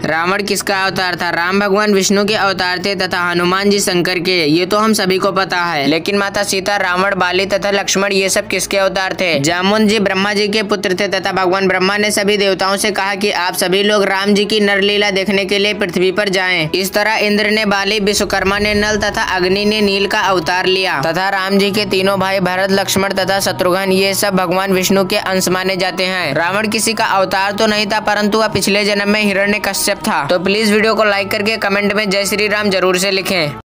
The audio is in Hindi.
रावण किसका अवतार था? राम भगवान विष्णु के अवतार थे तथा हनुमान जी शंकर के, ये तो हम सभी को पता है। लेकिन माता सीता, रावण, बाली तथा लक्ष्मण ये सब किसके अवतार थे? जामुन जी ब्रह्मा जी के पुत्र थे तथा भगवान ब्रह्मा ने सभी देवताओं से कहा कि आप सभी लोग राम जी की नरलीला देखने के लिए पृथ्वी पर जाएं। इस तरह इंद्र ने बाली, विश्वकर्मा ने नल तथा अग्नि ने नील का अवतार लिया तथा राम जी के तीनों भाई भरत, लक्ष्मण तथा शत्रुघ्न ये सब भगवान विष्णु के अंश माने जाते हैं। रावण किसी का अवतार तो नहीं था, परंतु वह पिछले जन्म में हिरण्यकश्यप था। तो प्लीज वीडियो को लाइक करके कमेंट में जय श्री राम जरूर से लिखें।